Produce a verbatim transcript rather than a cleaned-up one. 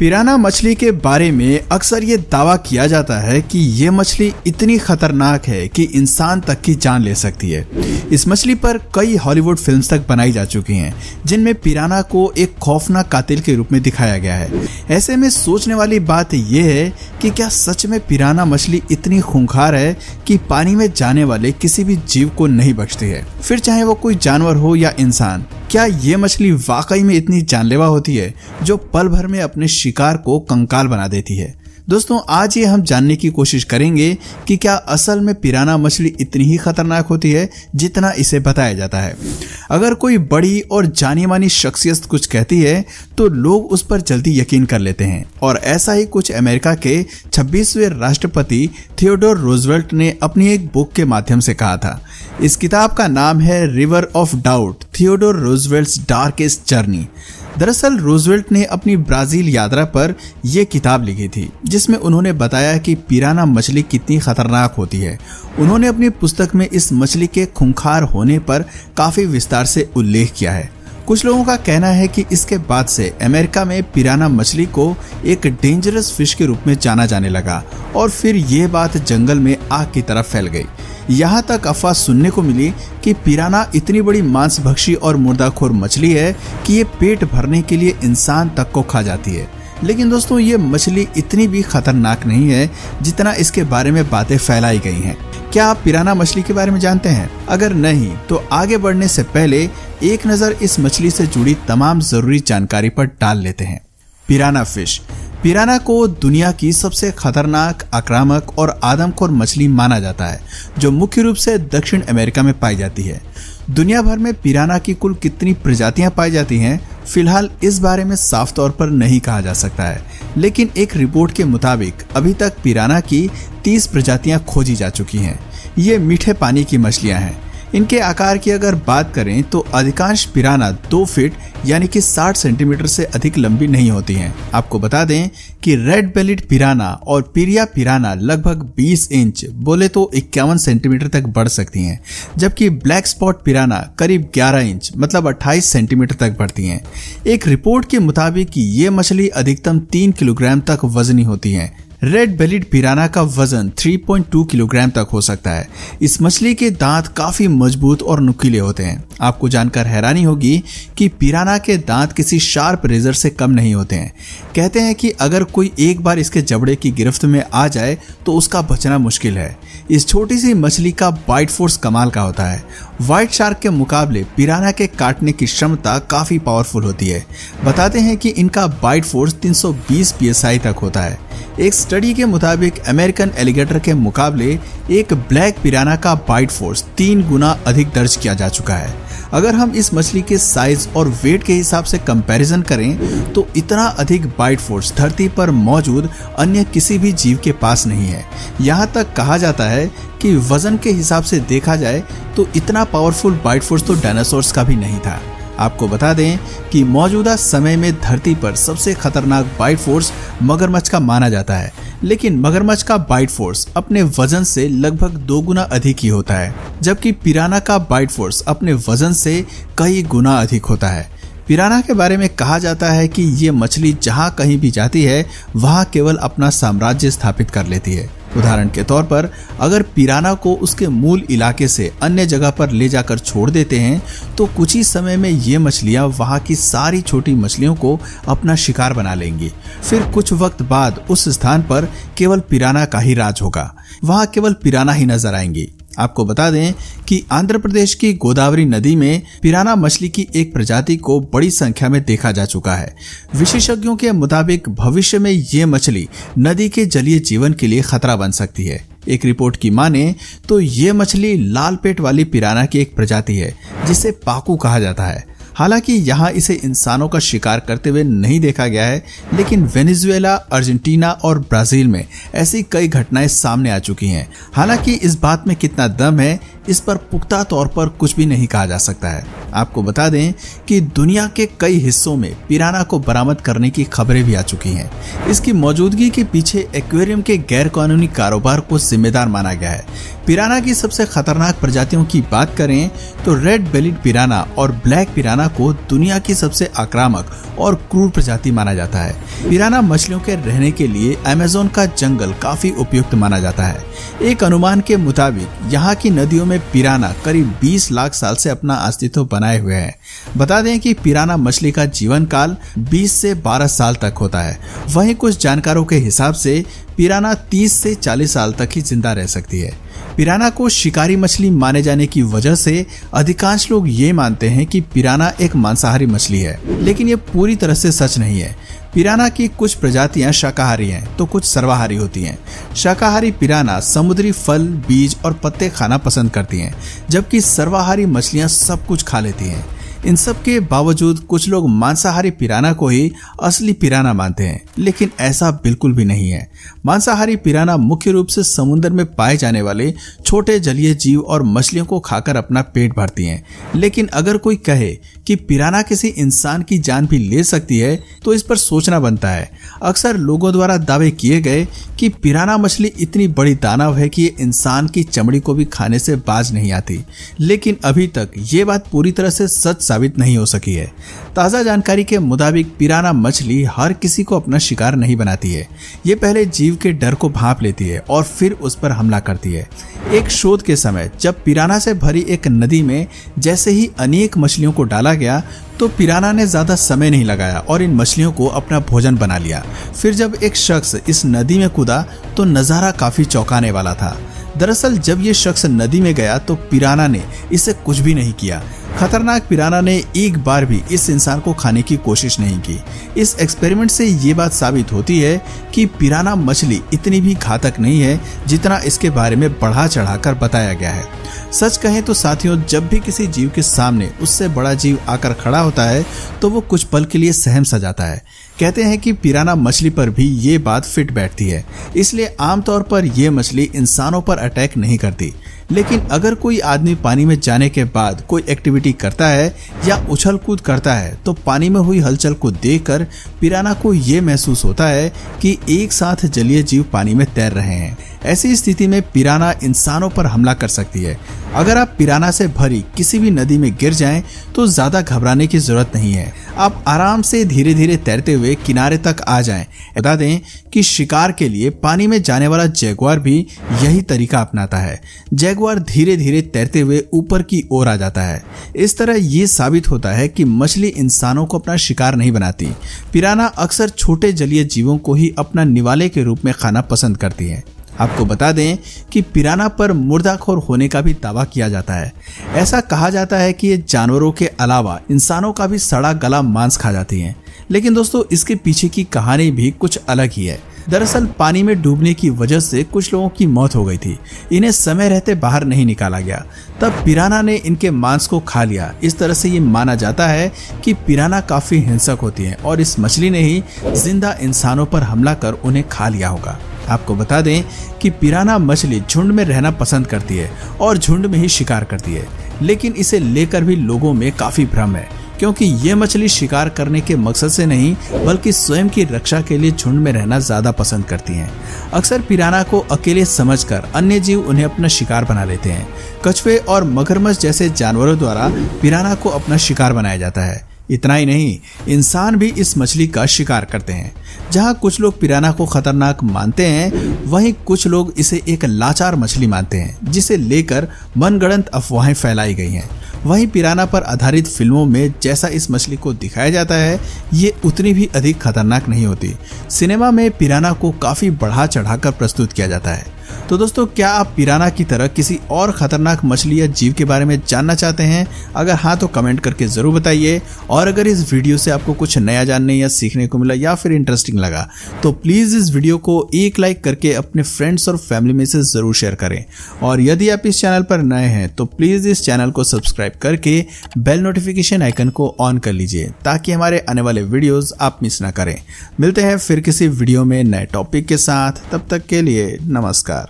पिराना मछली के बारे में अक्सर ये दावा किया जाता है कि ये मछली इतनी खतरनाक है कि इंसान तक की जान ले सकती है। इस मछली पर कई हॉलीवुड फिल्म्स तक बनाई जा चुकी हैं, जिनमें पिराना को एक खौफनाक कातिल के रूप में दिखाया गया है। ऐसे में सोचने वाली बात यह है कि क्या सच में पिराना मछली इतनी खूंखार है कि पानी में जाने वाले किसी भी जीव को नहीं बख्शती है, फिर चाहे वो कोई जानवर हो या इंसान। क्या ये मछली वाकई में इतनी जानलेवा होती है जो पल भर में अपने शिकार को कंकाल बना देती है? दोस्तों, आज ये हम जानने की कोशिश करेंगे कि क्या असल में पिराना मछली इतनी ही खतरनाक होती है जितना इसे बताया जाता है। अगर कोई बड़ी और जानी मानी शख्सियत कुछ कहती है तो लोग उस पर जल्दी यकीन कर लेते हैं, और ऐसा ही कुछ अमेरिका के छब्बीसवें राष्ट्रपति थियोडोर रूजवेल्ट ने अपनी एक बुक के माध्यम से कहा था। इस किताब का नाम है river of doubt, Theodore Roosevelt's darkest journey. दरअसल रूजवेल्ट ने अपनी ब्राजील यात्रा पर यह किताब लिखी थी, जिसमें उन्होंने बताया कि पिराना मछली कितनी खतरनाक होती है। उन्होंने अपनी पुस्तक में इस मछली के खूंखार होने पर काफी विस्तार से उल्लेख किया है। कुछ लोगों का कहना है कि इसके बाद से अमेरिका में पिराना मछली को एक डेंजरस फिश के रूप में जाना जाने लगा, और फिर ये बात जंगल में आग की तरफ फैल गई। यहाँ तक अफवाह सुनने को मिली कि पिराना इतनी बड़ी मांसभक्षी और मुर्दाखोर मछली है कि ये पेट भरने के लिए इंसान तक को खा जाती है। लेकिन दोस्तों, ये मछली इतनी भी खतरनाक नहीं है जितना इसके बारे में बातें फैलाई गई हैं। क्या आप पिराना मछली के बारे में जानते हैं? अगर नहीं तो आगे बढ़ने से पहले एक नज़र इस मछली से जुड़ी तमाम जरूरी जानकारी पर डाल लेते हैं। पिराना फिश। पिराना को दुनिया की सबसे खतरनाक, आक्रामक और आदमखोर मछली माना जाता है, जो मुख्य रूप से दक्षिण अमेरिका में पाई जाती है। दुनिया भर में पिराना की कुल कितनी प्रजातियां पाई जाती हैं, फिलहाल इस बारे में साफ तौर पर नहीं कहा जा सकता है, लेकिन एक रिपोर्ट के मुताबिक अभी तक पिराना की तीस प्रजातियां खोजी जा चुकी हैं। ये मीठे पानी की मछलियां हैं। इनके आकार की अगर बात करें तो अधिकांश पिराना दो फीट यानी कि साठ सेंटीमीटर से अधिक लंबी नहीं होती हैं। आपको बता दें कि रेड बेलिड पिराना और पिरिया पिराना लगभग बीस इंच बोले तो इक्यावन सेंटीमीटर तक बढ़ सकती हैं, जबकि ब्लैक स्पॉट पिराना करीब ग्यारह इंच मतलब अट्ठाईस सेंटीमीटर तक बढ़ती हैं। एक रिपोर्ट के मुताबिक ये मछली अधिकतम तीन किलोग्राम तक वजनी होती हैं। रेड बेलिड पिराना का वजन तीन पॉइंट दो किलोग्राम तक हो सकता है। इस मछली के दांत काफी मजबूत और नुकीले होते हैं। आपको जानकर हैरानी होगी कि पिराना के दांत किसी शार्प रेजर से कम नहीं होते हैं। कहते हैं कि अगर कोई एक बार इसके जबड़े की गिरफ्त में आ जाए तो उसका बचना मुश्किल है। इस छोटी सी मछली का बाइट फोर्स कमाल का होता है। व्हाइट शार्क के मुकाबले पिराना के काटने की क्षमता काफी पावरफुल होती है। बताते हैं कि इनका बाइट फोर्स तीन सौ बीस पी एस आई तक होता है। एक स्टडी के मुताबिक अमेरिकन एलिगेटर के मुकाबले एक ब्लैक पिराना का बाइट फोर्स तीन गुना अधिक दर्ज किया जा चुका है। अगर हम इस मछली के साइज और वेट के हिसाब से कंपैरिजन करें तो इतना अधिक बाइट फोर्स धरती पर मौजूद अन्य किसी भी जीव के पास नहीं है। यहाँ तक कहा जाता है कि वजन के हिसाब से देखा जाए तो इतना पावरफुल बाइट फोर्स तो डायनासोर्स का भी नहीं था। आपको बता दें कि मौजूदा समय में धरती पर सबसे खतरनाक बाइट फोर्स मगरमच्छ का माना जाता है, लेकिन मगरमच्छ का बाइट फोर्स अपने वजन से लगभग दो गुना अधिक ही होता है, जबकि पिराना का बाइट फोर्स अपने वजन से कई गुना अधिक होता है। पिराना के बारे में कहा जाता है कि ये मछली जहां कहीं भी जाती है वहां केवल अपना साम्राज्य स्थापित कर लेती है। उदाहरण के तौर पर अगर पिराना को उसके मूल इलाके से अन्य जगह पर ले जाकर छोड़ देते हैं तो कुछ ही समय में ये मछलियां वहां की सारी छोटी मछलियों को अपना शिकार बना लेंगी। फिर कुछ वक्त बाद उस स्थान पर केवल पिराना का ही राज होगा। वहां केवल पिराना ही नजर आएंगी। आपको बता दें कि आंध्र प्रदेश की गोदावरी नदी में पिराना मछली की एक प्रजाति को बड़ी संख्या में देखा जा चुका है। विशेषज्ञों के मुताबिक भविष्य में ये मछली नदी के जलीय जीवन के लिए खतरा बन सकती है। एक रिपोर्ट की माने तो ये मछली लाल पेट वाली पिराना की एक प्रजाति है, जिसे पाकू कहा जाता है। हालांकि यहाँ इसे इंसानों का शिकार करते हुए नहीं देखा गया है, लेकिन वेनेजुएला, अर्जेंटीना और ब्राजील में ऐसी कई घटनाएं सामने आ चुकी हैं। हालांकि इस बात में कितना दम है, इस पर पुख्ता तौर पर कुछ भी नहीं कहा जा सकता है। आपको बता दें कि दुनिया के कई हिस्सों में पिराना को बरामद करने की खबरें भी आ चुकी हैं। इसकी मौजूदगी के पीछे एक्वेरियम के गैर कानूनी कारोबार को जिम्मेदार माना गया है। पिराना की सबसे खतरनाक प्रजातियों की बात करें तो रेड बेलिड पिराना और ब्लैक पिराना को दुनिया की सबसे आक्रामक और क्रूर प्रजाति माना जाता है। पिराना मछलियों के रहने के लिए अमेज़न का जंगल काफी उपयुक्त माना जाता है। एक अनुमान के मुताबिक यहाँ की नदियों में पिराना करीब बीस लाख साल से अपना अस्तित्व बनाए हुए है। बता दें कि पिराना मछली का जीवन काल बीस से बारह साल तक होता है। वहीं कुछ जानकारों के हिसाब से पिराना तीस से चालीस साल तक ही जिंदा रह सकती है। पिराना को शिकारी मछली माने जाने की वजह से अधिकांश लोग ये मानते हैं कि पिराना एक मांसाहारी मछली है, लेकिन ये पूरी तरह से सच नहीं है। पिराना की कुछ प्रजातियां शाकाहारी हैं तो कुछ सर्वाहारी होती हैं। शाकाहारी पिराना समुद्री फल, बीज और पत्ते खाना पसंद करती हैं, जबकि सर्वाहारी मछलियां सब कुछ खा लेती हैं। इन सब के बावजूद कुछ लोग मांसाहारी पिराना को ही असली पिराना मानते हैं, लेकिन ऐसा बिल्कुल भी नहीं है। मांसाहारी पिराना मुख्य रूप से समुद्र में पाए जाने वाले छोटे जलीय जीव और मछलियों को खाकर अपना पेट भरती हैं। लेकिन अगर कोई कहे कि पिराना किसी इंसान की जान भी ले सकती है तो इस पर सोचना बनता है। अक्सर लोगों द्वारा दावे किए गए कि पिराना मछली इतनी बड़ी दानव है कि ये इंसान की चमड़ी को भी खाने से बाज नहीं आती, लेकिन अभी तक ये बात पूरी तरह से सच साबित नहीं हो सकी है। ताज़ा जानकारी के मुताबिक पिराना मछली हर किसी को अपना शिकार नहीं बनाती है। ये पहले जीव के डर को भांप लेती है और फिर उस पर हमला करती है। एक शोध के समय जब पिराना से भरी एक नदी में जैसे ही अनेक मछलियों को डाला गया तो पिराना ने ज्यादा समय नहीं लगाया और इन मछलियों को अपना भोजन बना लिया। फिर जब एक शख्स इस नदी में कूदा तो नजारा काफी चौंकाने वाला था। दरअसल जब ये शख्स नदी में गया तो पिराना ने इसे कुछ भी नहीं किया। खतरनाक पिराना ने एक बार भी इस इंसान को खाने की कोशिश नहीं की। इस एक्सपेरिमेंट से ये बात साबित होती है कि पिराना मछली इतनी भी घातक नहीं है जितना इसके बारे में बढ़ा चढ़ाकर बताया गया है। सच कहें तो साथियों, जब भी किसी जीव के सामने उससे बड़ा जीव आकर खड़ा होता है तो वो कुछ पल के लिए सहम सा जाता है। कहते हैं कि पिराना मछली पर भी ये बात फिट बैठती है, इसलिए आमतौर पर यह मछली इंसानों पर अटैक नहीं करती। लेकिन अगर कोई आदमी पानी में जाने के बाद कोई एक्टिविटी करता है या उछल कूद करता है तो पानी में हुई हलचल को देखकर पिराना को ये महसूस होता है कि एक साथ जलीय जीव पानी में तैर रहे हैं। ऐसी स्थिति में पिराना इंसानों पर हमला कर सकती है। अगर आप पिराना से भरी किसी भी नदी में गिर जाएं तो ज्यादा घबराने की जरूरत नहीं है। आप आराम से धीरे धीरे तैरते हुए किनारे तक आ जाएं। बता दें कि शिकार के लिए पानी में जाने वाला जैगुआर भी यही तरीका अपनाता है। जैगुआर धीरे धीरे तैरते हुए ऊपर की ओर आ जाता है। इस तरह ये साबित होता है कि मछली इंसानों को अपना शिकार नहीं बनाती। पिराना अक्सर छोटे जलीय जीवों को ही अपना निवाले के रूप में खाना पसंद करती है। आपको बता दें कि पिराना पर मुर्दाखोर होने का भी दावा किया जाता है। ऐसा कहा जाता है कि ये जानवरों के अलावा इंसानों का भी सड़ा गला मांस खा जाती हैं। लेकिन दोस्तों, इसके पीछे की कहानी भी कुछ अलग ही है। दरअसल पानी में डूबने की वजह से कुछ लोगों की मौत हो गई थी। इन्हें समय रहते बाहर नहीं निकाला गया, तब पिराना ने इनके मांस को खा लिया। इस तरह से ये माना जाता है कि पिराना काफी हिंसक होती है और इस मछली ने ही जिंदा इंसानों पर हमला कर उन्हें खा लिया होगा। आपको बता दें कि पिराना मछली झुंड में रहना पसंद करती है और झुंड में ही शिकार करती है, लेकिन इसे लेकर भी लोगों में काफी भ्रम है, क्योंकि ये मछली शिकार करने के मकसद से नहीं बल्कि स्वयं की रक्षा के लिए झुंड में रहना ज्यादा पसंद करती हैं। अक्सर पिराना को अकेले समझकर अन्य जीव उन्हें अपना शिकार बना लेते हैं। कछुए और मगरमच्छ जैसे जानवरों द्वारा पिराना को अपना शिकार बनाया जाता है। इतना ही नहीं, इंसान भी इस मछली का शिकार करते हैं। जहां कुछ लोग पिराना को खतरनाक मानते हैं, वहीं कुछ लोग इसे एक लाचार मछली मानते हैं, जिसे लेकर मनगढ़ंत अफवाहें फैलाई गई हैं। वहीं पिराना पर आधारित फिल्मों में जैसा इस मछली को दिखाया जाता है, ये उतनी भी अधिक खतरनाक नहीं होती। सिनेमा में पिराना को काफी बढ़ा चढ़ाकर प्रस्तुत किया जाता है। तो दोस्तों, क्या आप पिराना की तरह किसी और खतरनाक मछली या जीव के बारे में जानना चाहते हैं? अगर हाँ तो कमेंट करके जरूर बताइए। और अगर इस वीडियो से आपको कुछ नया जानने या सीखने को मिला या फिर इंटरेस्टिंग लगा तो प्लीज इस वीडियो को एक लाइक करके अपने फ्रेंड्स और फैमिली में से जरूर शेयर करें। और यदि आप इस चैनल पर नए हैं तो प्लीज इस चैनल को सब्सक्राइब करके बेल नोटिफिकेशन आइकन को ऑन कर लीजिए, ताकि हमारे आने वाले वीडियोस आप मिस ना करें। मिलते हैं फिर किसी वीडियो में नए टॉपिक के साथ। तब तक के लिए नमस्कार।